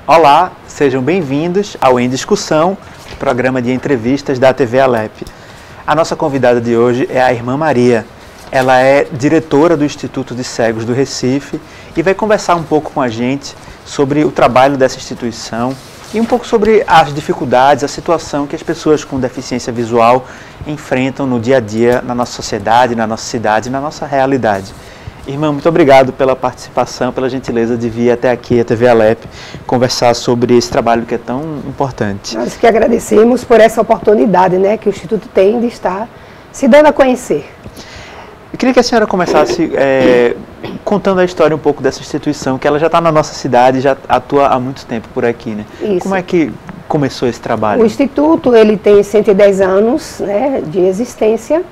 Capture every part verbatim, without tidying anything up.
Olá, sejam bem-vindos ao Em Discussão, programa de entrevistas da T V Alep. A nossa convidada de hoje é a irmã Maria. Ela é diretora do Instituto de Cegos do Recife e vai conversar um pouco com a gente sobre o trabalho dessa instituição e um pouco sobre as dificuldades, a situação que as pessoas com deficiência visual enfrentam no dia a dia na nossa sociedade, na nossa cidade, na nossa realidade. Irmã, muito obrigado pela participação, pela gentileza de vir até aqui, a T V Alep, conversar sobre esse trabalho que é tão importante. Nós que agradecemos por essa oportunidade, né, que o Instituto tem de estar se dando a conhecer. Eu queria que a senhora começasse é, contando a história um pouco dessa instituição, que ela já está na nossa cidade, já atua há muito tempo por aqui, né? Isso. Como é que começou esse trabalho? O Instituto, ele tem cento e dez anos, né, de existência.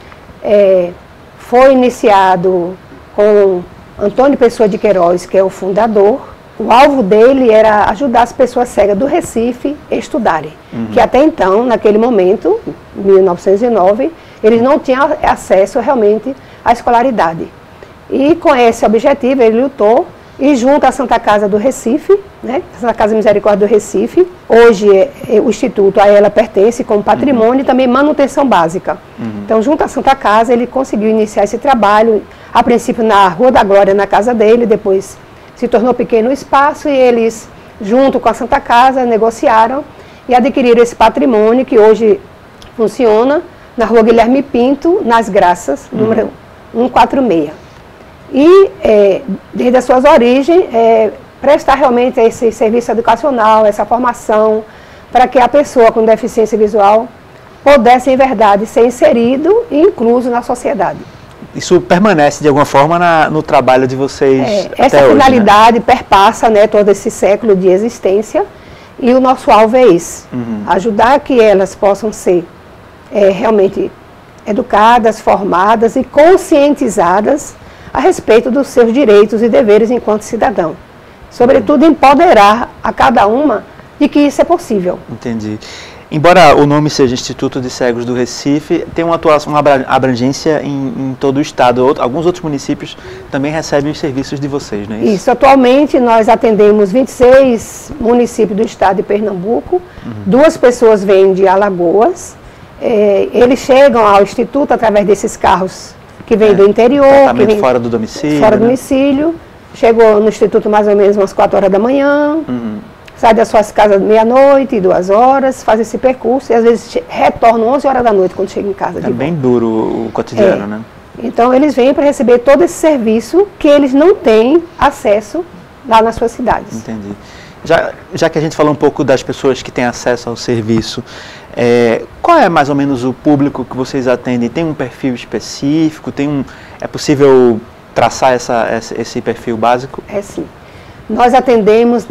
É, foi iniciado com Antônio Pessoa de Queiroz, que é o fundador. O alvo dele era ajudar as pessoas cegas do Recife a estudarem, uhum. que até então, naquele momento, mil novecentos e nove, eles não tinham acesso realmente à escolaridade. E com esse objetivo ele lutou e junto à Santa Casa do Recife, né, Santa Casa Misericórdia do Recife, hoje é, é, o Instituto a ela pertence como patrimônio uhum. e também manutenção básica. Uhum. Então junto à Santa Casa ele conseguiu iniciar esse trabalho, a princípio na Rua da Glória, na casa dele, depois se tornou pequeno espaço e eles, junto com a Santa Casa, negociaram e adquiriram esse patrimônio que hoje funciona na Rua Guilherme Pinto, nas Graças, uhum. número cento e quarenta e seis. E, é, desde as suas origens, é, prestar realmente esse serviço educacional, essa formação, para que a pessoa com deficiência visual pudesse, em verdade, ser inserido e incluso na sociedade. Isso permanece, de alguma forma, na, no trabalho de vocês é, até Essa hoje, finalidade né? perpassa, né, todo esse século de existência e o nosso alvo é esse, uhum. ajudar que elas possam ser é, realmente educadas, formadas e conscientizadas a respeito dos seus direitos e deveres enquanto cidadão. Sobretudo, empoderar a cada uma de que isso é possível. Entendi. Embora o nome seja Instituto de Cegos do Recife, tem uma atuação, uma abrangência em, em todo o estado. Outro, alguns outros municípios também recebem os serviços de vocês, não é isso? Isso. Atualmente, nós atendemos vinte e seis municípios do estado de Pernambuco. Uhum. Duas pessoas vêm de Alagoas. É, eles chegam ao Instituto através desses carros que vêm é, do interior. Tratamento que vem fora do domicílio. Fora do né? domicílio. Chegou no Instituto mais ou menos umas quatro horas da manhã. Uhum. Sai das suas casas meia-noite, duas horas, faz esse percurso e às vezes retornam onze horas da noite quando chega em casa. É bem duro o cotidiano, é. né? Então eles vêm para receber todo esse serviço que eles não têm acesso lá nas suas cidades. Entendi. Já, já que a gente falou um pouco das pessoas que têm acesso ao serviço, é, qual é mais ou menos o público que vocês atendem? Tem um perfil específico? Tem um, é possível traçar essa, esse perfil básico? É sim. Nós atendemos,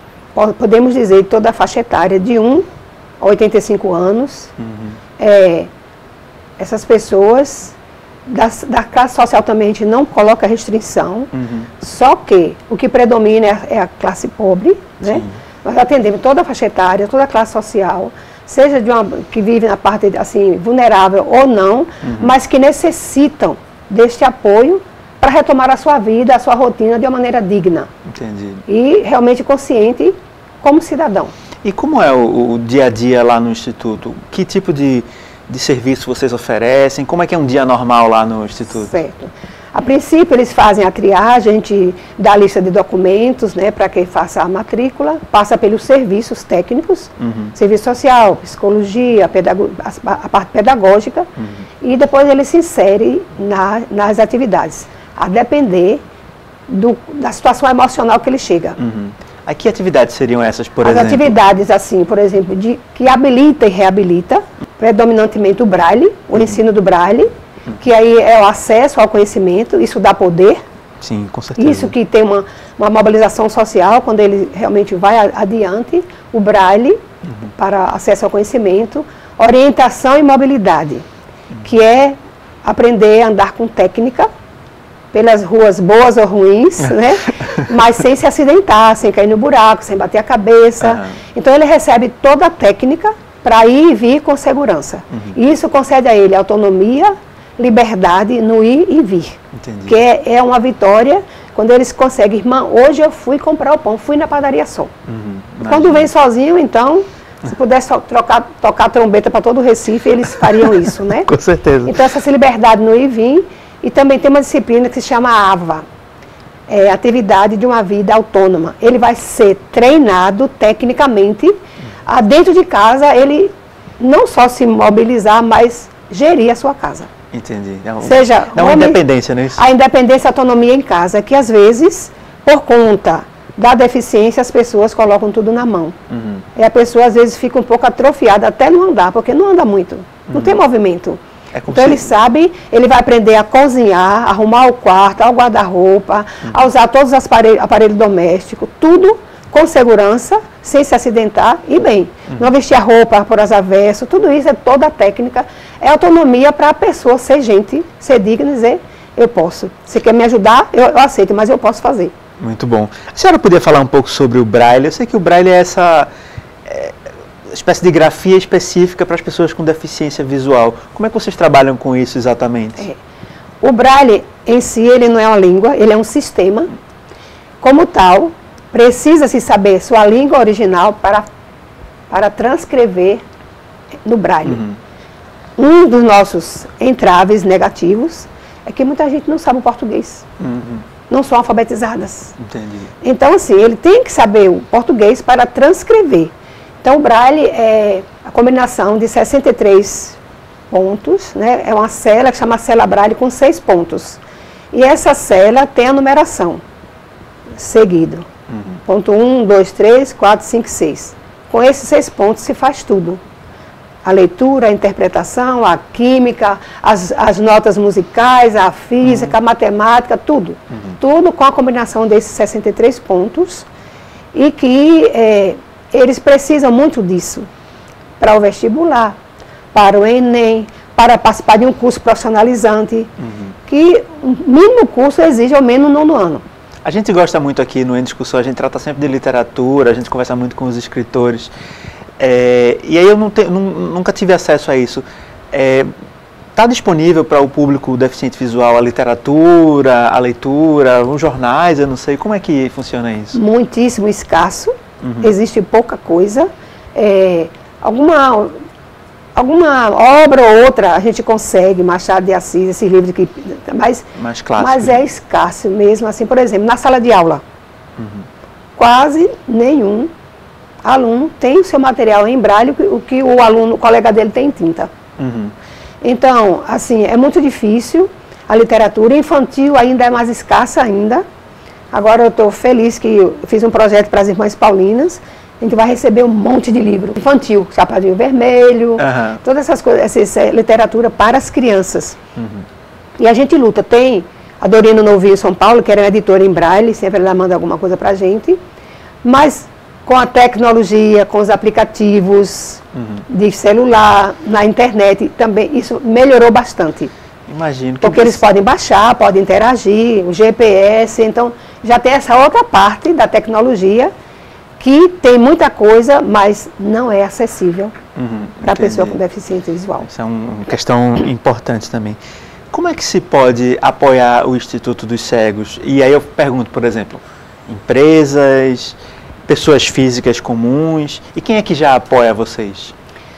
podemos dizer, toda a faixa etária de um a oitenta e cinco anos. Uhum. É, essas pessoas da, da classe social também a gente não coloca restrição, uhum. só que o que predomina é, é a classe pobre, né? Nós atendemos toda a faixa etária, toda a classe social, seja de uma, que vive na parte assim, vulnerável ou não, uhum. mas que necessitam deste apoio para retomar a sua vida, a sua rotina de uma maneira digna. Entendi. E realmente consciente como cidadão. E como é o, o dia a dia lá no Instituto? Que tipo de, de serviço vocês oferecem? Como é que é um dia normal lá no Instituto? Certo. A princípio eles fazem a triagem, a gente dá a lista de documentos, né, para quem faça a matrícula, passa pelos serviços técnicos, uhum. serviço social, psicologia, a, a parte pedagógica, uhum. e depois ele se insere na, nas atividades, a depender do, da situação emocional que ele chega. Uhum. A que atividades seriam essas, por As exemplo? As atividades, assim, por exemplo, de, que habilita e reabilita, predominantemente o braille, o uhum. ensino do braille, uhum. que aí é o acesso ao conhecimento, isso dá poder. Sim, com certeza. Isso que tem uma, uma mobilização social, quando ele realmente vai adiante, o braille, uhum. para acesso ao conhecimento, orientação e mobilidade, uhum. que é aprender a andar com técnica, pelas ruas boas ou ruins, né? Mas sem se acidentar, sem cair no buraco, sem bater a cabeça. Uhum. Então ele recebe toda a técnica para ir e vir com segurança. Uhum. E isso concede a ele autonomia, liberdade no ir e vir. Entendi. Que é, é uma vitória Quando eles conseguem, irmã, hoje eu fui comprar o pão, fui na padaria só. Uhum, quando vem sozinho, então, se pudesse trocar, tocar trombeta para todo o Recife, eles fariam isso, né? Com certeza. Então, essa liberdade no ir e vir. E também tem uma disciplina que se chama AVA, é, Atividade de uma Vida Autônoma. Ele vai ser treinado tecnicamente, uhum. dentro de casa, ele não só se mobilizar, mas gerir a sua casa. Entendi. É um, Seja, é uma independência, não é isso? A independência e a autonomia em casa, que às vezes, por conta da deficiência, as pessoas colocam tudo na mão. Uhum. E a pessoa às vezes fica um pouco atrofiada até não andar, porque não anda muito, uhum. não tem movimento. É então ele sabe, ele vai aprender a cozinhar, arrumar o quarto, ao guarda-roupa, uhum. a usar todos os aparelhos, aparelhos domésticos, tudo com segurança, sem se acidentar e bem. Uhum. Não vestir a roupa por as avessas, tudo isso é toda a técnica, é autonomia para a pessoa ser gente, ser digna e dizer, eu posso. Você quer me ajudar? Eu, eu aceito, mas eu posso fazer. Muito bom. A senhora podia falar um pouco sobre o Braille? Eu sei que o Braille é essa é, espécie de grafia específica para as pessoas com deficiência visual. Como é que vocês trabalham com isso exatamente? É. O Braille em si, ele não é uma língua, ele é um sistema. Como tal, precisa-se saber sua língua original para, para transcrever no Braille. Uhum. Um dos nossos entraves negativos é que muita gente não sabe o português. Uhum. Não são alfabetizadas. Entendi. Então, assim, ele tem que saber o português para transcrever. Então, o Braille é a combinação de sessenta e três pontos, né? É uma cela que chama cela Braille com seis pontos. E essa cela tem a numeração, seguido. Uhum. Ponto um, dois, três, quatro, cinco, seis. Com esses seis pontos se faz tudo. A leitura, a interpretação, a química, as, as notas musicais, a física, uhum. a matemática, tudo. Uhum. Tudo com a combinação desses sessenta e três pontos. E que é, eles precisam muito disso para o vestibular, para o Enem, para participar de um curso profissionalizante, uhum. que o mínimo curso exige ao menos no nono ano. A gente gosta muito aqui no Em Discussão, a gente trata sempre de literatura, a gente conversa muito com os escritores. É, e aí eu não te, nunca tive acesso a isso. Está é, disponível para o público deficiente visual a literatura, a leitura, os jornais, eu não sei. Como é que funciona isso? Muitíssimo escasso, uhum. existe pouca coisa. É, alguma, alguma obra ou outra a gente consegue, Machado de Assis, esse livro que... Mas, Mais clássico, mas é escasso mesmo. Assim, por exemplo, na sala de aula, uhum. quase nenhum aluno tem o seu material em braille, o que o aluno, o colega dele tem em tinta. Uhum. Então, assim, é muito difícil. A literatura infantil ainda é mais escassa ainda. Agora eu estou feliz que eu fiz um projeto para as Irmãs Paulinas. A gente vai receber um monte de livro infantil, Chapadinho Vermelho, uhum. todas essas coisas, essa, essa literatura para as crianças. Uhum. E a gente luta. Tem a Dorina Novinho São Paulo, que era uma editora em braille, sempre ela manda alguma coisa para a gente. Mas com a tecnologia, com os aplicativos uhum. de celular, na internet, também isso melhorou bastante. Imagino. Que porque eles podem baixar, podem interagir, o G P S, então já tem essa outra parte da tecnologia que tem muita coisa, mas não é acessível uhum, para a pessoa com deficiência visual. Isso é uma questão importante também. Como é que se pode apoiar o Instituto dos Cegos? E aí eu pergunto, por exemplo, empresas, pessoas físicas comuns, e quem é que já apoia vocês?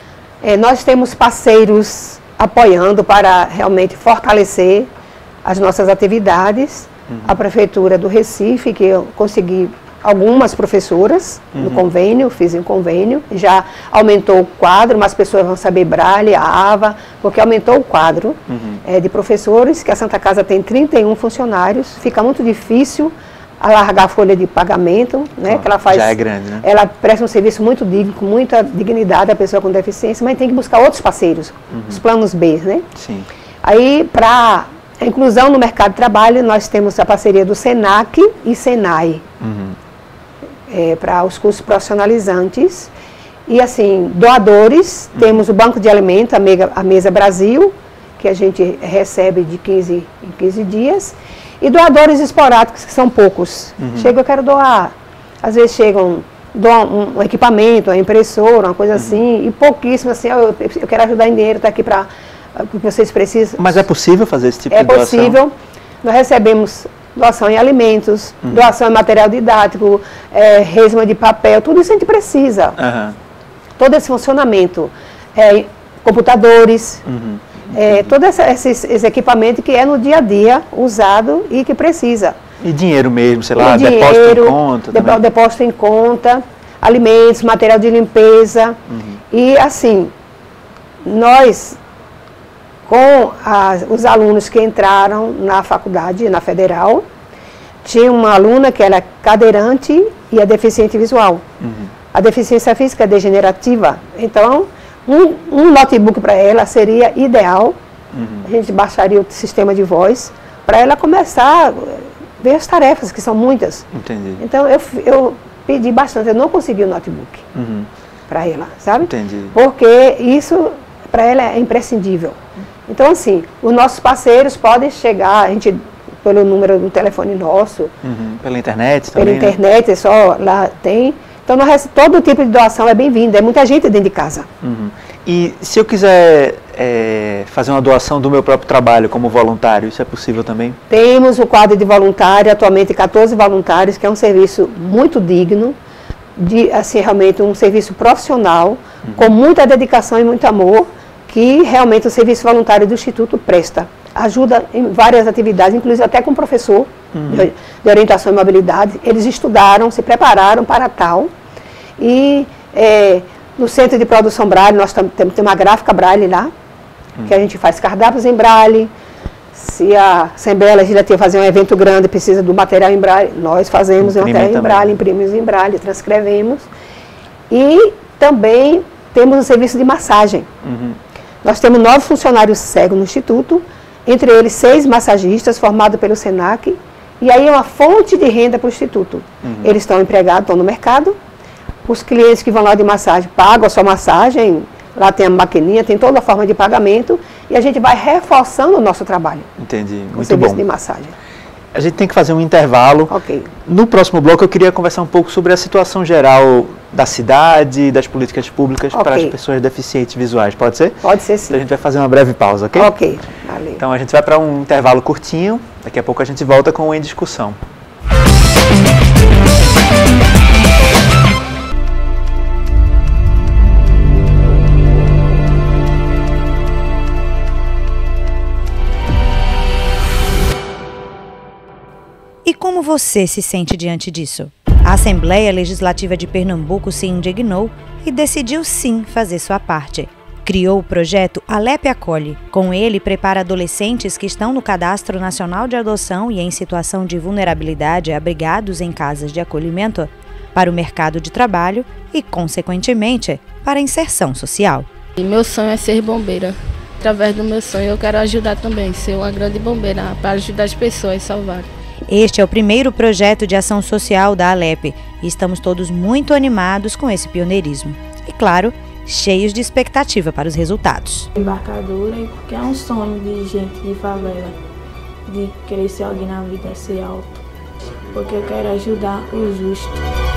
É, nós temos parceiros apoiando para realmente fortalecer as nossas atividades. Uhum. A Prefeitura do Recife, que eu consegui algumas professoras uhum. no convênio, fiz um convênio, já aumentou o quadro, mas as pessoas vão saber braille, a AVA, porque aumentou o quadro uhum. é, de professores, que a Santa Casa tem trinta e um funcionários, fica muito difícil alargar a folha de pagamento, né, oh, que ela faz, já é grande, né? Ela presta um serviço muito digno, com muita dignidade à pessoa com deficiência, mas tem que buscar outros parceiros, uhum. os planos B, né? Sim. Aí, para a inclusão no mercado de trabalho, nós temos a parceria do SENAC e SENAI, uhum. é, para os cursos profissionalizantes. E, assim, doadores, uhum. temos o Banco de Alimentos, a, Mega, a Mesa Brasil, que a gente recebe de quinze em quinze dias. E doadores esporádicos, que são poucos. Uhum. Chega, eu quero doar. Às vezes chegam, doam um, um equipamento, uma impressora, uma coisa uhum. assim, e pouquíssimo assim, eu, eu quero ajudar em dinheiro, está aqui para o que vocês precisam. Mas é possível fazer esse tipo é de doação? É possível. Nós recebemos doação em alimentos, uhum. doação em material didático, é, resma de papel, tudo isso a gente precisa. Uhum. Todo esse funcionamento, é, computadores, uhum. é, todos esses, esses equipamentos que é no dia a dia usado e que precisa. E dinheiro mesmo, sei lá, e depósito dinheiro, em conta. De, depósito em conta, alimentos, material de limpeza. Uhum. E assim, nós, com as, os alunos que entraram na faculdade, na Federal, tinha uma aluna que era cadeirante e é deficiente visual. Uhum. A deficiência física é degenerativa, então um, um notebook para ela seria ideal. Uhum. A gente baixaria o sistema de voz para ela começar a ver as tarefas, que são muitas. Entendi. Então eu, eu pedi bastante, eu não consegui o notebook uhum. para ela, sabe? Entendi. Porque isso para ela é imprescindível. Então assim, os nossos parceiros podem chegar, a gente, pelo número do telefone nosso. Uhum. Pela internet também, Pela internet, né? É só lá tem. Então, no resto, todo tipo de doação é bem-vindo, é muita gente dentro de casa. Uhum. E se eu quiser é, fazer uma doação do meu próprio trabalho como voluntário, isso é possível também? Temos o quadro de voluntário, atualmente quatorze voluntários, que é um serviço muito digno, de, assim, realmente um serviço profissional, uhum. com muita dedicação e muito amor, que realmente o serviço voluntário do Instituto presta. Ajuda em várias atividades, inclusive até com o professor uhum. de, de orientação e mobilidade. Eles estudaram, se prepararam para tal. E é, no Centro de Produção Braille, nós temos tem uma gráfica Braille lá, uhum. que a gente faz cardápios em Braille. Se a Assembleia Legislativa fazer um evento grande precisa do material em Braille, nós fazemos o material em Braille, imprimimos em Braille, transcrevemos. E também temos um serviço de massagem. Uhum. Nós temos nove funcionários cegos no Instituto, entre eles seis massagistas formados pelo SENAC, e aí é uma fonte de renda para o Instituto. Uhum. Eles estão empregados, estão no mercado. Os clientes que vão lá de massagem pagam a sua massagem, lá tem a maquininha, tem toda a forma de pagamento, e a gente vai reforçando o nosso trabalho. Entendi, muito o serviço bom. de massagem. A gente tem que fazer um intervalo. Ok. No próximo bloco eu queria conversar um pouco sobre a situação geral da cidade, das políticas públicas okay. para as pessoas deficientes visuais. Pode ser? Pode ser, sim. Então a gente vai fazer uma breve pausa, ok? Ok, valeu. Então a gente vai para um intervalo curtinho, daqui a pouco a gente volta com o Em Discussão. E como você se sente diante disso? A Assembleia Legislativa de Pernambuco se indignou e decidiu sim fazer sua parte. Criou o projeto Alep Acolhe. Com ele, prepara adolescentes que estão no Cadastro Nacional de Adoção e em situação de vulnerabilidade abrigados em casas de acolhimento para o mercado de trabalho e, consequentemente, para a inserção social. E meu sonho é ser bombeira. Através do meu sonho eu quero ajudar também, ser uma grande bombeira para ajudar as pessoas a salvar. Este é o primeiro projeto de ação social da Alep e estamos todos muito animados com esse pioneirismo. E, claro, cheios de expectativa para os resultados. Embarcadora, porque é um sonho de gente de favela, de querer ser alguém na vida, ser alto, porque eu quero ajudar o justo.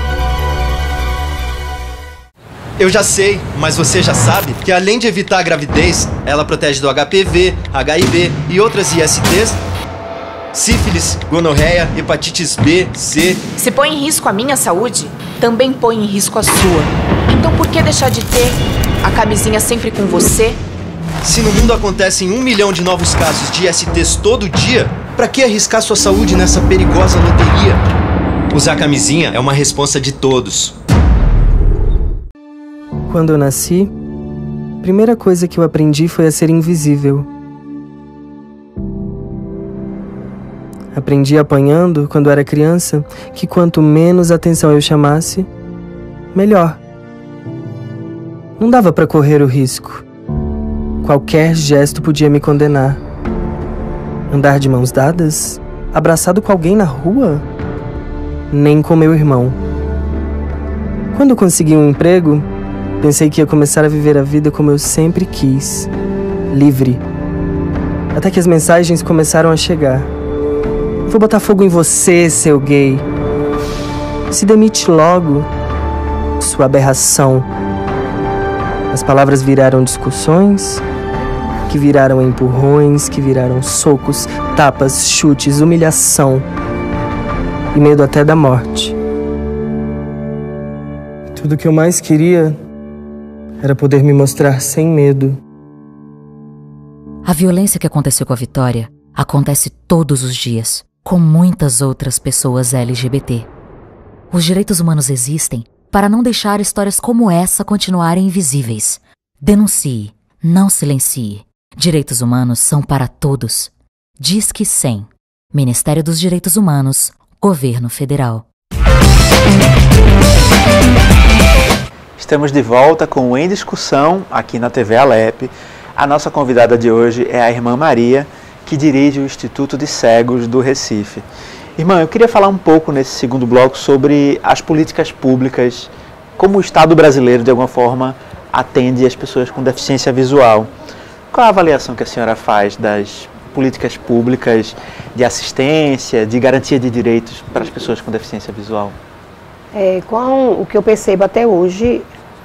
Eu já sei, mas você já sabe que além de evitar a gravidez, ela protege do H P V, H I V e outras I S Ts, sífilis, gonorreia, hepatites B, C. Se põe em risco a minha saúde, também põe em risco a sua. Então por que deixar de ter a camisinha sempre com você? Se no mundo acontecem um milhão de novos casos de I S Ts todo dia, pra que arriscar sua saúde nessa perigosa loteria? Usar camisinha é uma responsa de todos. Quando eu nasci, a primeira coisa que eu aprendi foi a ser invisível. Aprendi apanhando, quando era criança, que quanto menos atenção eu chamasse, melhor. Não dava para correr o risco. Qualquer gesto podia me condenar. Andar de mãos dadas? Abraçado com alguém na rua? Nem com meu irmão. Quando eu consegui um emprego, pensei que ia começar a viver a vida como eu sempre quis. Livre. Até que as mensagens começaram a chegar. Vou botar fogo em você, seu gay. Se demite logo, sua aberração. As palavras viraram discussões, que viraram empurrões, que viraram socos, tapas, chutes, humilhação. e medo até da morte. Tudo que eu mais queria era poder me mostrar sem medo. A violência que aconteceu com a Vitória acontece todos os dias, com muitas outras pessoas L G B T. Os direitos humanos existem para não deixar histórias como essa continuarem invisíveis. Denuncie, não silencie. Direitos humanos são para todos. Disque cem. Ministério dos Direitos Humanos, Governo Federal. Estamos de volta com o Em Discussão aqui na T V Alep. A nossa convidada de hoje é a irmã Maria, que dirige o Instituto de Cegos do Recife. Irmã, eu queria falar um pouco nesse segundo bloco sobre as políticas públicas, como o Estado brasileiro, de alguma forma, atende as pessoas com deficiência visual. Qual a avaliação que a senhora faz das políticas públicas de assistência, de garantia de direitos para as pessoas com deficiência visual? É, com o que eu percebo até hoje,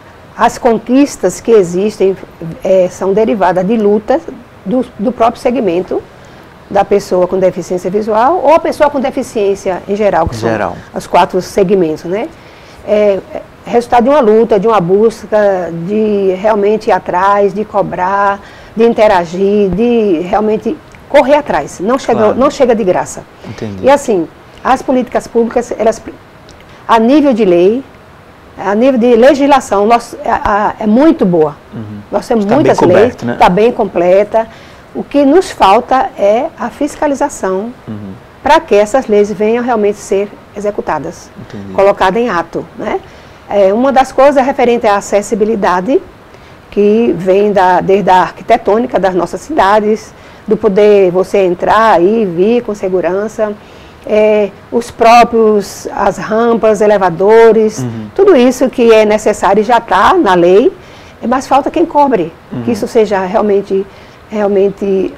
as conquistas que existem é, são derivadas de lutas do, do próprio segmento da pessoa com deficiência visual ou a pessoa com deficiência em geral, que em são geral. os quatro segmentos, né? É, é resultado de uma luta, de uma busca, de realmente ir atrás, de cobrar, de interagir, de realmente correr atrás. Não chega, claro. não chega de graça. Entendi. E assim, as políticas públicas, elas, a nível de lei, a nível de legislação, nós, a, a, é muito boa. Uhum. Nós temos está muitas leis, está né? Tá bem completa. O que nos falta é a fiscalização uhum. para que essas leis venham realmente ser executadas, Entendi. colocadas em ato. Né? É, uma das coisas é referente à acessibilidade, que vem da, desde a arquitetônica das nossas cidades, do poder você entrar e vir com segurança, é, os próprios, as rampas, elevadores, uhum. tudo isso que é necessário já está na lei, mas falta quem cobre, uhum. que isso seja realmente, realmente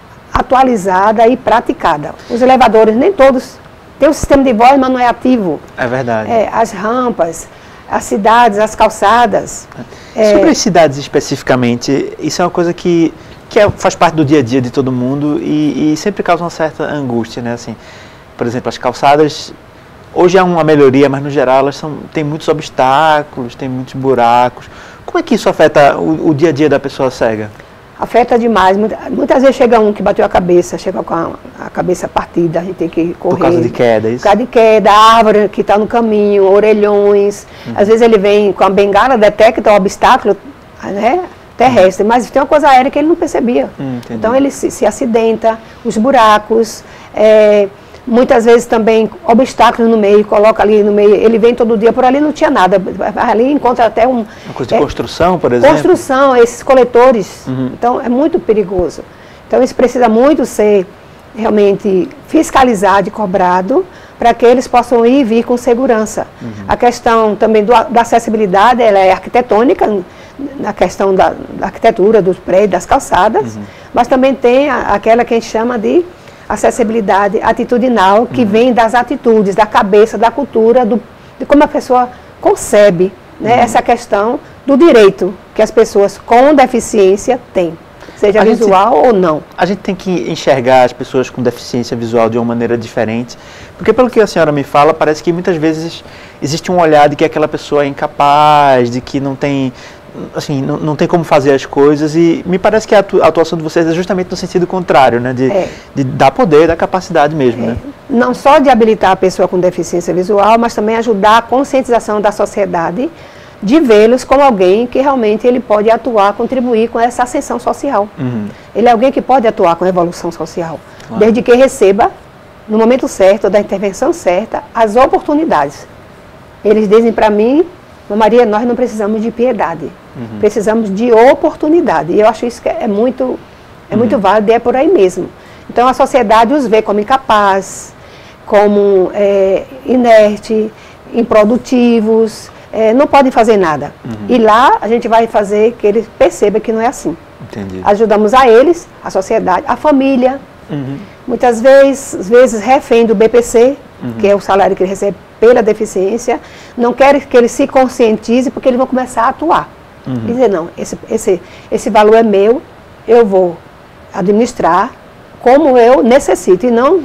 atualizada e praticada. Os elevadores, nem todos, tem um sistema de voz, mas não é ativo. É verdade. É, as rampas, as cidades, as calçadas. Sobre é, as cidades especificamente, isso é uma coisa que, que é, faz parte do dia a dia de todo mundo e, e sempre causa uma certa angústia, né? Assim, por exemplo, as calçadas, hoje há uma melhoria, mas no geral elas são, tem muitos obstáculos, tem muitos buracos. Como é que isso afeta o, o dia a dia da pessoa cega? Afeta demais. Muitas vezes chega um que bateu a cabeça, chega com a, a cabeça partida, a gente tem que correr. Por causa de queda, é isso? Por causa de queda, árvore que está no caminho, orelhões. Uhum. Às vezes ele vem com a bengala, detecta o obstáculo, né, terrestre, uhum. mas tem uma coisa aérea que ele não percebia. Uhum, então ele se, se acidenta, os buracos, é, muitas vezes também obstáculos no meio, coloca ali no meio, ele vem todo dia, por ali não tinha nada, ali encontra até um... Uma coisa de é, construção, por exemplo? Construção, esses coletores, uhum. então é muito perigoso. Então isso precisa muito ser realmente fiscalizado e cobrado para que eles possam ir e vir com segurança. Uhum. A questão também do, da acessibilidade, ela é arquitetônica, na questão da, da arquitetura, dos prédios, das calçadas, uhum. mas também tem a, aquela que a gente chama de acessibilidade atitudinal, que uhum. vem das atitudes, da cabeça, da cultura, do, de como a pessoa concebe né, uhum. essa questão do direito que as pessoas com deficiência têm, seja a visual gente, ou não. A gente tem que enxergar as pessoas com deficiência visual de uma maneira diferente, porque pelo que a senhora me fala, parece que muitas vezes existe um olhar de que aquela pessoa é incapaz, de que não tem... assim, não, não tem como fazer as coisas e me parece que a atuação de vocês é justamente no sentido contrário, né? De, é. de dar poder, dar capacidade mesmo, é. né? Não só de habilitar a pessoa com deficiência visual, mas também ajudar a conscientização da sociedade de vê-los como alguém que realmente ele pode atuar, contribuir com essa ascensão social. Uhum. Ele é alguém que pode atuar com a evolução social, claro. Desde que receba, no momento certo, da intervenção certa, as oportunidades. Eles dizem para mim, Maria, nós não precisamos de piedade, uhum. precisamos de oportunidade. E eu acho isso que é muito, é uhum. muito válido e é por aí mesmo. Então a sociedade os vê como incapaz, como é, inerte, improdutivos, é, não podem fazer nada. Uhum. E lá a gente vai fazer que eles percebam que não é assim. Entendi. Ajudamos a eles, a sociedade, a família, uhum. muitas vezes, às vezes refém do B P C, uhum. que é o salário que ele recebe pela deficiência, não quer que ele se conscientize porque eles vão começar a atuar. Uhum. Dizer, não, esse, esse, esse valor é meu, eu vou administrar como eu necessito e não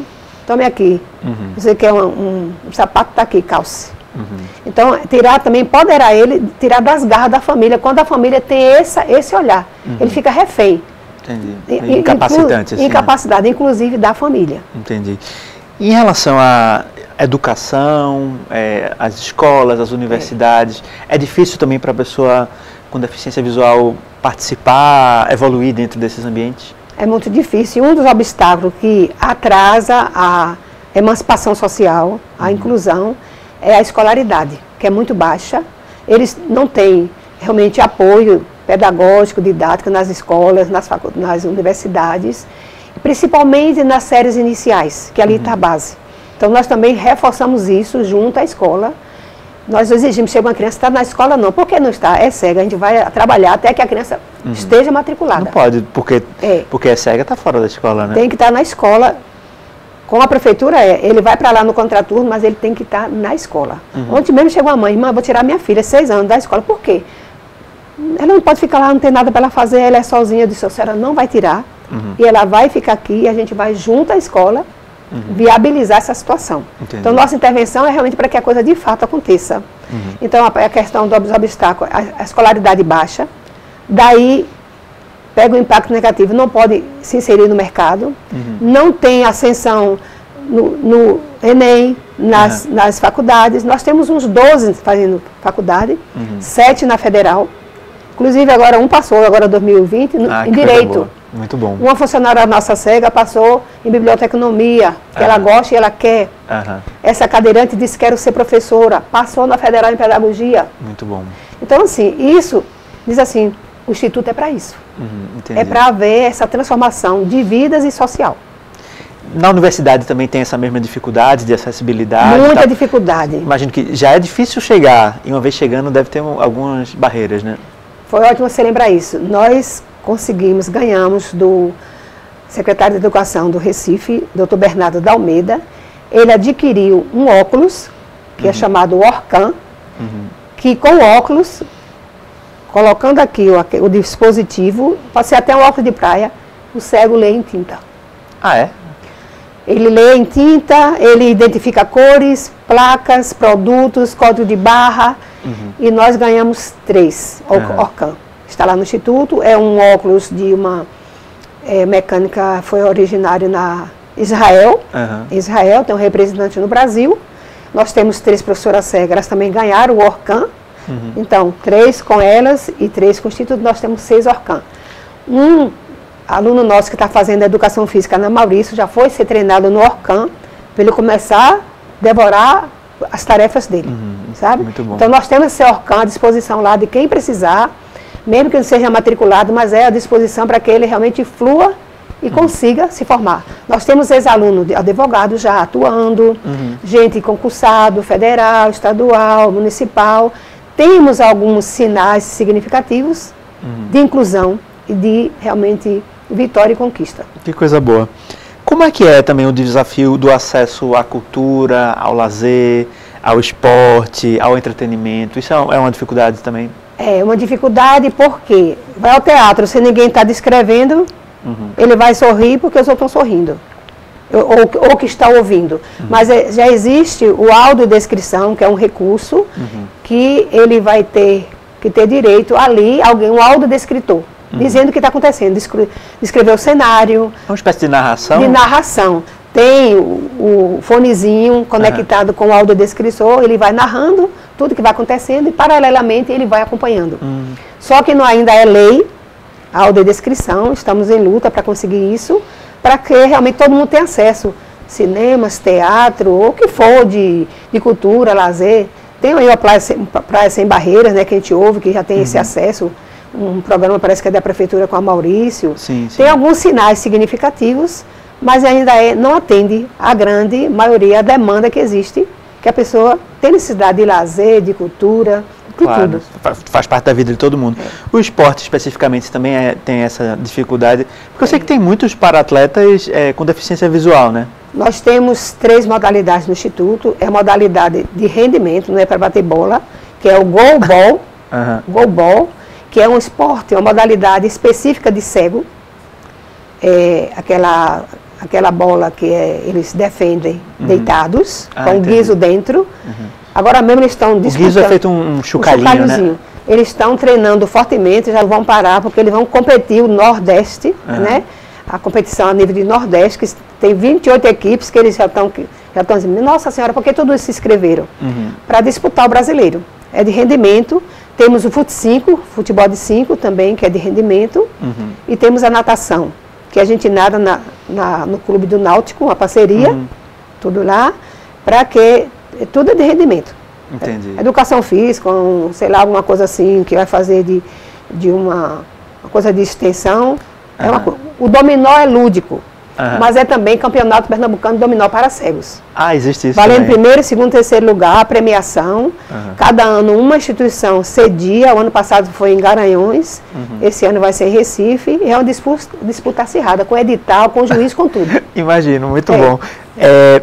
tome aqui. Uhum. Você quer um, um, um sapato, está aqui, calce. Uhum. Então, tirar também, empoderar ele, tirar das garras da família, quando a família tem essa, esse olhar. Uhum. Ele fica refém. Entendi. Incapacitante. Inclu, assim, incapacidade, né? Inclusive da família. Entendi. Em relação à educação, é, as escolas, as universidades, é, é difícil também para a pessoa com deficiência visual participar, evoluir dentro desses ambientes? É muito difícil. Um dos obstáculos que atrasa a emancipação social, a uhum. inclusão, é a escolaridade, que é muito baixa. Eles não têm realmente apoio pedagógico, didático nas escolas, nas, nas universidades, principalmente nas séries iniciais, que ali está uhum. a base. Então, nós também reforçamos isso junto à escola. Nós exigimos, chega uma criança, está na escola, não. Por que não está? É cega, a gente vai trabalhar até que a criança uhum. esteja matriculada. Não pode, porque é, porque é cega, está fora da escola, né? Tem que estar na escola. Com a prefeitura, é, ele vai para lá no contraturno, mas ele tem que estar na escola. Uhum. Ontem mesmo chegou a mãe, irmã, vou tirar minha filha, seis anos, da escola. Por quê? Ela não pode ficar lá, não tem nada para ela fazer, ela é sozinha. Eu disse, a senhora não vai tirar, uhum. e ela vai ficar aqui, e a gente vai junto à escola, uhum. viabilizar essa situação. Entendi. Então, nossa intervenção é realmente para que a coisa de fato aconteça. Uhum. Então, a, a questão dos obstáculos, a, a escolaridade baixa, daí pega o impacto negativo, não pode se inserir no mercado, uhum. não tem ascensão no, no Enem, nas, uhum. nas faculdades. Nós temos uns doze fazendo faculdade, uhum. sete na federal. Inclusive, agora um passou, agora dois mil e vinte, no, ah, em Direito. Muito bom. Uma funcionária nossa cega passou em biblioteconomia, que uhum. ela gosta e ela quer. Uhum. Essa cadeirante disse que quero ser professora, passou na federal em pedagogia. Muito bom. Então, assim, isso, diz assim, o Instituto é para isso. Uhum, é para haver essa transformação de vidas e social. Na universidade também tem essa mesma dificuldade de acessibilidade? Muita tá? dificuldade. Imagino que já é difícil chegar, e uma vez chegando deve ter um, algumas barreiras, né? Foi ótimo você lembrar isso. Nós conseguimos, ganhamos do secretário de Educação do Recife, doutor Bernardo da Almeida. Ele adquiriu um óculos, que uhum. é chamado Orcan, uhum. que com óculos, colocando aqui o, o dispositivo, pode ser até um óculos de praia, o cego lê em tinta. Ah, é? Ele lê em tinta, ele identifica cores, placas, produtos, código de barra, uhum. e nós ganhamos três, uhum. Orcan. Está lá no Instituto, é um óculos de uma é, mecânica, foi originário na Israel. Uhum. Israel, tem um representante no Brasil. Nós temos três professoras cegas, elas também ganharam o Orcan. Uhum. Então, três com elas e três com o Instituto, nós temos seis Orcan. Um aluno nosso que está fazendo educação física na Maurício já foi ser treinado no Orcan, para ele começar a devorar as tarefas dele, uhum. sabe? Muito bom. Então, nós temos esse Orcan à disposição lá de quem precisar, mesmo que não seja matriculado, mas é à disposição para que ele realmente flua e uhum. consiga se formar. Nós temos ex-alunos, advogados já atuando, uhum. gente concursado, federal, estadual, municipal. Temos alguns sinais significativos uhum. de inclusão e de realmente vitória e conquista. Que coisa boa. Como é que é também o desafio do acesso à cultura, ao lazer, ao esporte, ao entretenimento? Isso é uma dificuldade também? É uma dificuldade porque vai ao teatro, se ninguém está descrevendo, uhum. ele vai sorrir porque os outros estão sorrindo. Ou, ou que está ouvindo. Uhum. Mas é, já existe o audiodescrição, que é um recurso, uhum. que ele vai ter que ter direito ali, alguém, um audiodescritor, uhum. dizendo o que está acontecendo, descre descrever o cenário. É uma espécie de narração? De narração. Tem o, o fonezinho conectado uhum. com o audiodescritor, ele vai narrando tudo que vai acontecendo e, paralelamente, ele vai acompanhando. Uhum. Só que não ainda é lei a audiodescrição, estamos em luta para conseguir isso, para que realmente todo mundo tenha acesso. Cinemas, teatro, ou o que for de, de cultura, lazer. Tem aí a Praia Sem, Praia Sem Barreiras, né, que a gente ouve, que já tem uhum. esse acesso. Um programa parece que é da Prefeitura com a Maurício. Sim, sim. Tem alguns sinais significativos, mas ainda é, não atende a grande maioria, a demanda que existe, que a pessoa tem necessidade de lazer, de cultura, de claro, tudo. Faz parte da vida de todo mundo. É. O esporte, especificamente, também é, tem essa dificuldade, porque eu sei que tem muitos para-atletas é, com deficiência visual, né? Nós temos três modalidades no Instituto. É a modalidade de rendimento, não é para bater bola, que é o goalball, uhum. goalball, que é um esporte, uma modalidade específica de cego. É aquela aquela bola que é, eles defendem Uhum. deitados, Ah, com o entendi. guizo dentro. Uhum. Agora mesmo eles estão O disputando. guizo é feito um, um chocalhinho, um né? chocalhozinho. Eles estão treinando fortemente, já vão parar, porque eles vão competir o Nordeste, Uhum. né? A competição a nível de Nordeste, que tem vinte e oito equipes que eles já estão já estão dizendo, nossa senhora, por que todos se inscreveram? Uhum. Para disputar o brasileiro. É de rendimento. Temos o fut cinco, futebol de cinco também, que é de rendimento. Uhum. E temos a natação, que a gente nada na, na, no Clube do Náutico, uma parceria, Uhum. tudo lá, para que tudo é de rendimento. Entendi. Educação física, um, sei lá, alguma coisa assim, que vai fazer de, de uma, uma coisa de extensão. É uma, Aham. o dominó é lúdico, Aham. mas é também campeonato pernambucano de dominó para cegos. Ah, existe isso Valendo também. primeiro, segundo, terceiro lugar, premiação. Aham. Cada ano uma instituição cedia. O ano passado foi em Garanhuns, Uhum. esse ano vai ser em Recife. E é uma disputa, disputa acirrada, com edital, com juiz, com tudo. Imagino, muito É. bom. É,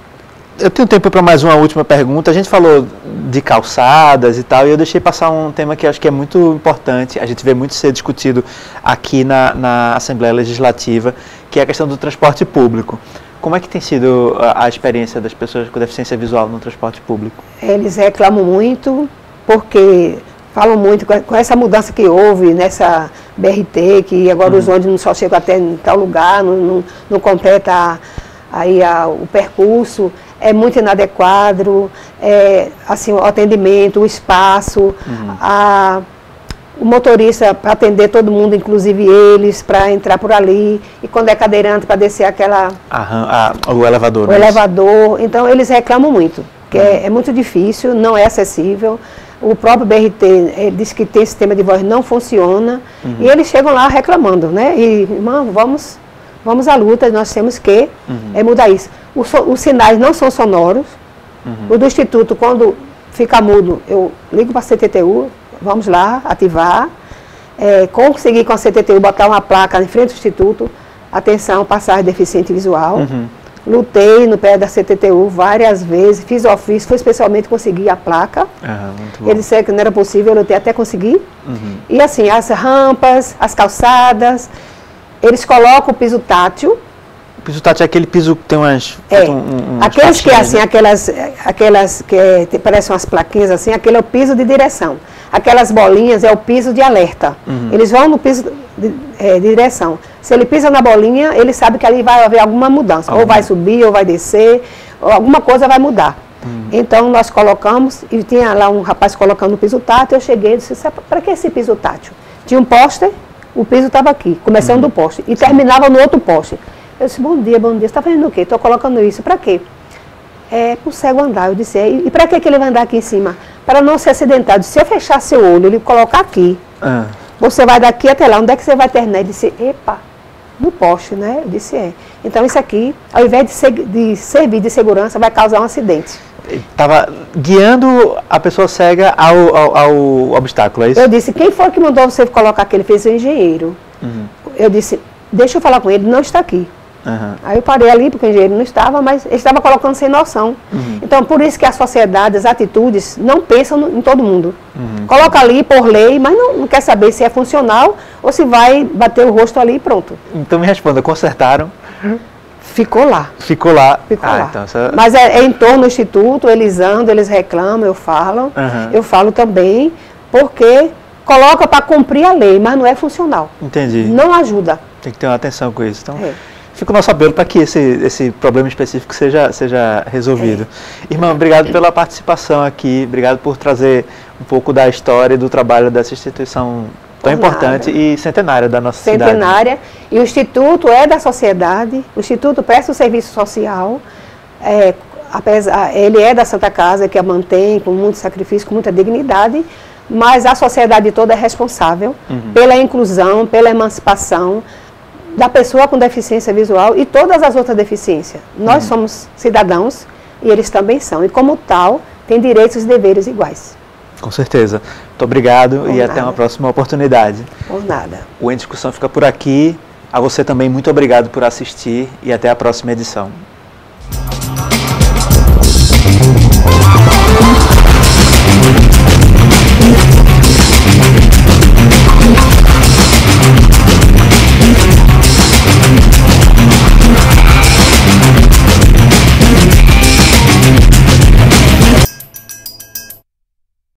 eu tenho tempo para mais uma última pergunta. A gente falou de calçadas e tal, e eu deixei passar um tema que eu acho que é muito importante, a gente vê muito ser discutido aqui na, na Assembleia Legislativa, que é a questão do transporte público. Como é que tem sido a, a experiência das pessoas com deficiência visual no transporte público? Eles reclamam muito, porque falam muito com com essa mudança que houve nessa B R T, que agora os ônibus não só chegam até em tal lugar, não, não, não completa a- aí a- o percurso, é muito inadequado, é, assim, o atendimento, o espaço, a, o motorista para atender todo mundo, inclusive eles, para entrar por ali, e quando é cadeirante para descer aquela, A, ram- a, o elevador, o né? elevador. Então eles reclamam muito, que é, é muito difícil, não é acessível. O próprio B R T eh, diz que tem sistema de voz, não funciona, e eles chegam lá reclamando, né? E, irmão, vamos, vamos à luta, nós temos que eh, mudar isso. Os, so- os sinais não são sonoros. O do Instituto, quando fica mudo, eu ligo para a C T T U, vamos lá, ativar, eh, conseguir com a C T T U botar uma placa em frente ao Instituto, atenção, passagem deficiente visual. Uhum. Lutei no pé da C T T U várias vezes, fiz ofício, foi especialmente conseguir a placa. Ah, muito bom. Ele disse que não era possível, eu lutei até conseguir. Uhum. E assim, as rampas, as calçadas, eles colocam o piso tátil. O piso tátil é aquele piso que tem umas... É, feito um- um- umas aqueles que faixinhas, assim, né? aquelas, aquelas que é, te- parecem umas plaquinhas assim, aquele é o piso de direção. Aquelas bolinhas é o piso de alerta. Uhum. Eles vão no piso de, é, de direção. Se ele pisa na bolinha, ele sabe que ali vai haver alguma mudança. Ou vai subir, ou vai descer, ou alguma coisa vai mudar. Uhum. Então nós colocamos, e tinha lá um rapaz colocando o piso tátil, eu cheguei e disse, para que esse piso tátil? Tinha um poste, o piso estava aqui, começando do poste, e terminava no outro poste. Eu disse, bom dia, bom dia, você está fazendo o quê? Estou colocando isso, para quê? É para o cego andar. Eu disse, é, e para que, que ele vai andar aqui em cima? Para não ser acidentado. Se eu fechar seu olho, ele colocar aqui, Ah, você vai daqui até lá, onde é que você vai terminar? Ele disse, epa, no poste, né? Eu disse, é. Então isso aqui, ao invés de, ser, de servir de segurança, vai causar um acidente. estava guiando a pessoa cega ao, ao, ao obstáculo, é isso? Eu disse, quem foi que mandou você colocar aqui? Ele fez o engenheiro. Uhum. Eu disse, deixa eu falar com ele, não está aqui. Aham. Aí eu parei ali, porque o engenheiro não estava, mas ele estava colocando sem noção. Então, por isso que a sociedade, as atitudes, não pensam no- em todo mundo. Coloca ali por lei, mas não, não quer saber se é funcional ou se vai bater o rosto ali e pronto. Então me responda, consertaram, Ficou lá. ficou lá. Ficou ah, lá. então essa... Mas é, é em torno do Instituto, eles andam, eles reclamam, eu falo. Aham. Eu falo também, porque coloca para cumprir a lei, mas não é funcional. Entendi. Não ajuda. Tem que ter uma atenção com isso. Então, É. fica o nosso apelo para que esse, esse problema específico seja, seja resolvido. Irmã, obrigado pela participação aqui, obrigado por trazer um pouco da história e do trabalho dessa instituição tão Por importante nada. e centenária da nossa cidade. Centenária. E o Instituto é da sociedade, o Instituto presta o serviço social, é, apesar, ele é da Santa Casa, que a mantém com muito sacrifício, com muita dignidade, mas a sociedade toda é responsável pela inclusão, pela emancipação da pessoa com deficiência visual e todas as outras deficiências. Nós somos cidadãos e eles também são, e como tal, têm direitos e deveres iguais. Com certeza. Muito obrigado Por e até nada. uma próxima oportunidade. Por nada. O Em Discussão fica por aqui. A você também, muito obrigado por assistir e até a próxima edição.